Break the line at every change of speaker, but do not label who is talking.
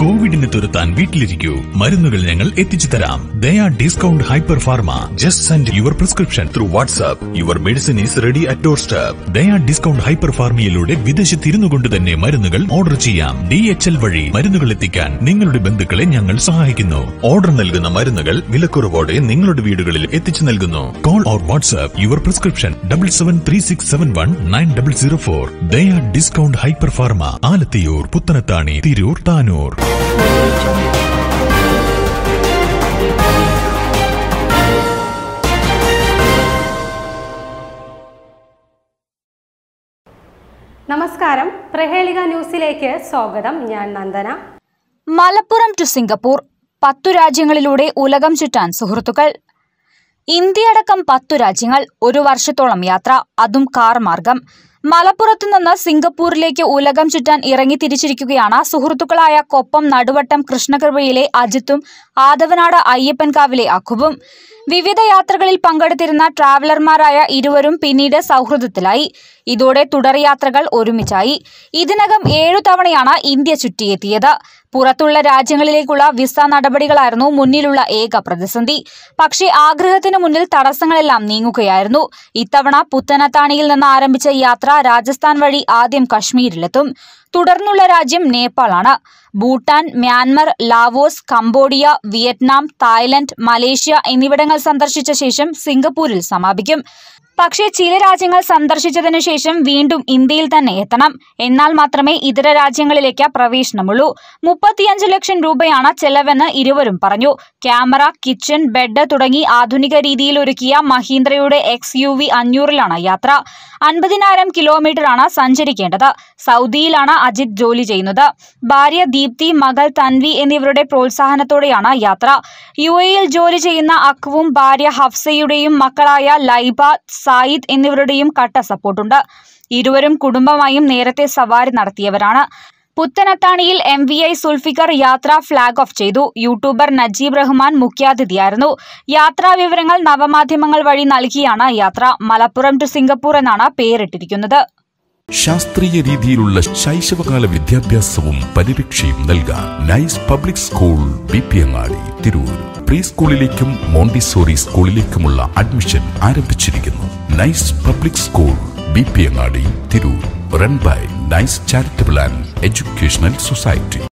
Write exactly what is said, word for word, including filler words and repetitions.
കോവിഡിനെ തുരത്താൻ വീട്ടിലിരിക്കൂ. മരുന്നുകൾ ഞങ്ങൾ എത്തിച്ചു തരാം. Daya discount hyper pharma. Just send your prescription through WhatsApp. Your medicine is ready at doorstep. Daya discount hyper ഫാർമയിലൂടെ വിദേശത്തിരുന്നു കൊണ്ട് തന്നെ മരുന്നുകൾ ഓർഡർ ചെയ്യാം. ഡി എച്ച് എൽ വഴി മരുന്നുകൾ എത്തിക്കാൻ നിങ്ങളുടെ ബന്ധുക്കളെ ഞങ്ങൾ സഹായിക്കുന്നു. ഓർഡർ നൽകുന്ന മരുന്നുകൾ വിലക്കുറവോടെ നിങ്ങളുടെ വീടുകളിൽ എത്തിച്ചു നൽകുന്നു. Call or WhatsApp your prescription double seven three six seven one nine double zero four. Daya discount hyper pharma, Alathiyur, Puthanathani, Tirur, Tanur.
നമസ്കാരം, പ്രഹേളിക ന്യൂസിലേക്ക് സ്വാഗതം. ഞാൻ നന്ദന.
മലപ്പുറം ടു സിംഗപ്പൂർ, പത്തു രാജ്യങ്ങളിലൂടെ ഉലകം ചുറ്റാൻ സുഹൃത്തുക്കൾ. ഇന്ത്യയടക്കം പത്തു രാജ്യങ്ങൾ, ഒരു വർഷത്തോളം യാത്ര, അതും കാർ മാർഗം. മലപ്പുറത്തു നിന്ന് സിംഗപ്പൂരിലേക്ക് ഉലകം ചുറ്റാൻ ഇറങ്ങി തിരിച്ചിരിക്കുകയാണ് സുഹൃത്തുക്കളായ കൊപ്പം നടുവട്ടം കൃഷ്ണകൃപയിലെ അജിത്തും ആദവനാട് അയ്യപ്പൻകാവിലെ അഖുബും. വിവിധ യാത്രകളിൽ പങ്കെടുത്തിരുന്ന ട്രാവലർമാരായ ഇരുവരും പിന്നീട് സൗഹൃദത്തിലായി. ഇതോടെ തുടർ യാത്രകൾ ഒരുമിച്ചായി. ഇതിനകം ഏഴു തവണയാണ് ഇന്ത്യ ചുറ്റിയെത്തിയത്. പുറത്തുള്ള രാജ്യങ്ങളിലേക്കുള്ള വിസ നടപടികളായിരുന്നു മുന്നിലുള്ള ഏക പ്രതിസന്ധി. പക്ഷേ ആഗ്രഹത്തിന് മുന്നിൽ തടസ്സങ്ങളെല്ലാം നീങ്ങുകയായിരുന്നു. ഇത്തവണ പുത്തനത്താണിയിൽ നിന്ന് ആരംഭിച്ച യാത്ര രാജസ്ഥാൻ വഴി ആദ്യം കശ്മീരിലെത്തും. തുടർന്നുള്ള രാജ്യം നേപ്പാളാണ്. Bhutan, Myanmar, Laos, Cambodia, Vietnam, Thailand, Malaysia എന്നിവിടങ്ങൾ സന്ദർശിച്ച ശേഷം സിംഗപ്പൂരിൽ സമാപിക്കും. പക്ഷേ ചില രാജ്യങ്ങൾ സന്ദർശിച്ചതിനു ശേഷം വീണ്ടും ഇന്ത്യയിൽ തന്നെ എത്തണം. എന്നാൽ മാത്രമേ ഇതര രാജ്യങ്ങളിലേക്ക് പ്രവേശനമുള്ളൂ. മുപ്പത്തിയഞ്ച് ലക്ഷം രൂപയാണ് ചെലവെന്ന് ഇരുവരും പറഞ്ഞു. ക്യാമറ, കിച്ചൺ, ബെഡ് തുടങ്ങി ആധുനിക രീതിയിൽ ഒരുക്കിയ മഹീന്ദ്രയുടെ എക്സ് യു വി അഞ്ഞൂറിലാണ് യാത്ര. അൻപതിനായിരം കിലോമീറ്ററാണ് സഞ്ചരിക്കേണ്ടത്. സൗദിയിലാണ് അജിത് ജോലി ചെയ്യുന്നത്. ഭാര്യ ദീപ്തി, മകൾ തൻവി എന്നിവരുടെ പ്രോത്സാഹനത്തോടെയാണ് യാത്ര. യു എയിൽ ജോലി ചെയ്യുന്ന അക്വും ഭാര്യ ഹഫ്സയുടെയും മക്കളായ ലൈബ, സായിദ് എന്നിവരുടെയും കട്ട സപ്പോർട്ടുണ്ട്. ഇരുവരും കുടുംബമായും നേരത്തെ സവാരി നടത്തിയവരാണ്. പുത്തനത്താണിയിൽ എം വി ഐ സുൽഫിക്കർ യാത്ര ഫ്ളാഗ് ഓഫ് ചെയ്തു. യൂട്യൂബർ നജീബ് റഹ്മാൻ മുഖ്യാതിഥിയായിരുന്നു. യാത്രാ വിവരങ്ങൾ നവമാധ്യമങ്ങൾ വഴി നൽകിയാണ് യാത്ര. മലപ്പുറം ടു സിംഗപ്പൂർ എന്നാണ് പേരിട്ടിരിക്കുന്നത്.
ശാസ്ത്രീയ രീതിയിലുള്ള ശൈശവകാല വിദ്യാഭ്യാസവും പരിരക്ഷയും നൽകാൻ nice public school B P Angadi, Tirur. Pre സ്കൂളിലേക്കും മോണ്ടിസോറി സ്കൂളിലേക്കുമുള്ള അഡ്മിഷൻ ആരംഭിച്ചിരിക്കുന്നു. Nice public school B P Angadi, Tirur. Run by nice charitable and educational society.